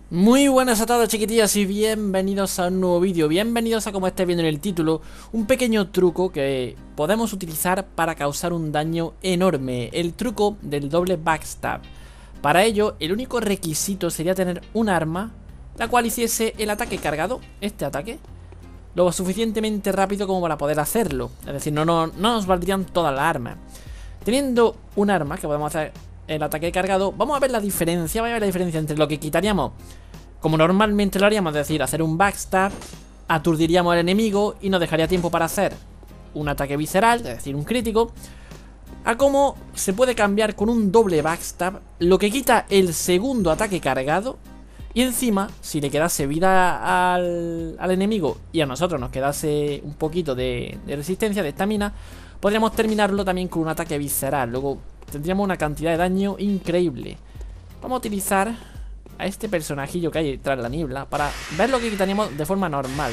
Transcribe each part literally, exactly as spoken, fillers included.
Muy buenas a todos, chiquitillos, y bienvenidos a un nuevo vídeo. Bienvenidos a, como estáis viendo en el título, un pequeño truco que podemos utilizar para causar un daño enorme. El truco del doble backstab. Para ello, el único requisito sería tener un arma la cual hiciese el ataque cargado, este ataque, lo suficientemente rápido como para poder hacerlo. Es decir, no, no, no nos valdrían todas las armas. Teniendo un arma que podemos hacer el ataque cargado, vamos a ver la diferencia, vamos a ver la diferencia entre lo que quitaríamos como normalmente lo haríamos, es decir, hacer un backstab, aturdiríamos al enemigo y nos dejaría tiempo para hacer un ataque visceral, es decir, un crítico, a cómo se puede cambiar con un doble backstab, lo que quita el segundo ataque cargado y encima, si le quedase vida al, al enemigo y a nosotros nos quedase un poquito de, de resistencia, de estamina, podríamos terminarlo también con un ataque visceral. Luego tendríamos una cantidad de daño increíble. Vamos a utilizar a este personajillo que hay tras la niebla para ver lo que quitaríamos de forma normal.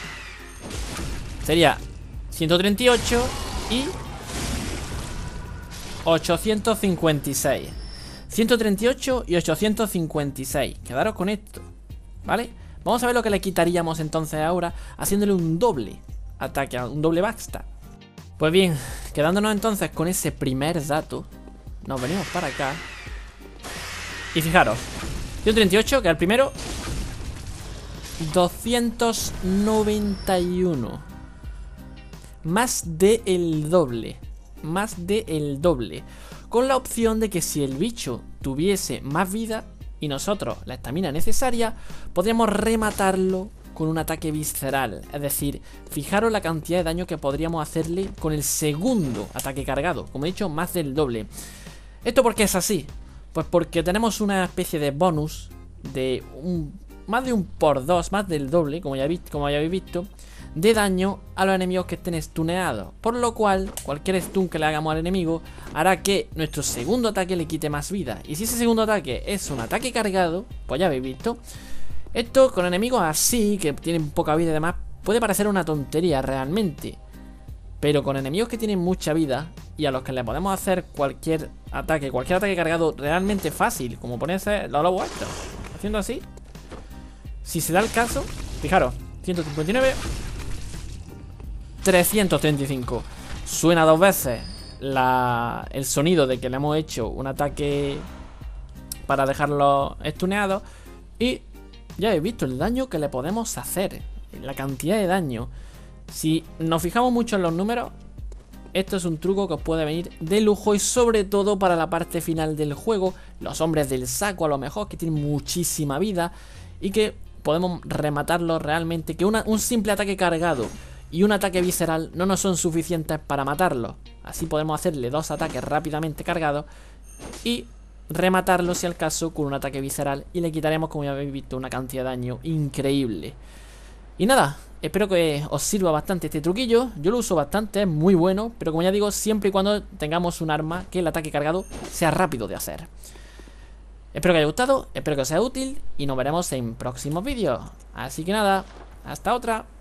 Sería ciento treinta y ocho y ochocientos cincuenta y seis. ciento treinta y ocho y ochocientos cincuenta y seis. Quedaros con esto, ¿vale? Vamos a ver lo que le quitaríamos entonces ahora haciéndole un doble ataque, un doble backstab. Pues bien, quedándonos entonces con ese primer dato, nos venimos para acá y fijaros, ciento treinta y ocho, que es el primero, doscientos noventa y uno. Más de el doble. Más de el doble. Con la opción de que si el bicho tuviese más vida y nosotros la estamina necesaria, podríamos rematarlo con un ataque visceral. Es decir, fijaros la cantidad de daño que podríamos hacerle con el segundo ataque cargado. Como he dicho, más del doble. ¿Esto por qué es así? Pues porque tenemos una especie de bonus de un, más de un por dos, más del doble, como ya, visto, como ya habéis visto, de daño a los enemigos que estén stuneados. Por lo cual, cualquier stun que le hagamos al enemigo hará que nuestro segundo ataque le quite más vida. Y si ese segundo ataque es un ataque cargado, pues ya habéis visto, esto con enemigos así, que tienen poca vida y demás, puede parecer una tontería realmente. Pero con enemigos que tienen mucha vida y a los que le podemos hacer cualquier ataque, cualquier ataque cargado realmente fácil, como ponerse los lobos estos, haciendo así. Si se da el caso, fijaros, ciento cincuenta y nueve, trescientos treinta y cinco. Suena dos veces la, el sonido de que le hemos hecho un ataque para dejarlo estuneado. Y ya habéis visto el daño que le podemos hacer, la cantidad de daño. Si nos fijamos mucho en los números, esto es un truco que os puede venir de lujo y sobre todo para la parte final del juego. Los hombres del saco a lo mejor, que tienen muchísima vida y que podemos rematarlos realmente, que una, un simple ataque cargado y un ataque visceral no nos son suficientes para matarlos. Así podemos hacerle dos ataques rápidamente cargados y rematarlo si al caso con un ataque visceral y le quitaremos, como ya habéis visto, una cantidad de daño increíble. Y nada, espero que os sirva bastante este truquillo. Yo lo uso bastante, es muy bueno, pero como ya digo, siempre y cuando tengamos un arma que el ataque cargado sea rápido de hacer. Espero que os haya gustado, espero que os sea útil y nos veremos en próximos vídeos. Así que nada, hasta otra.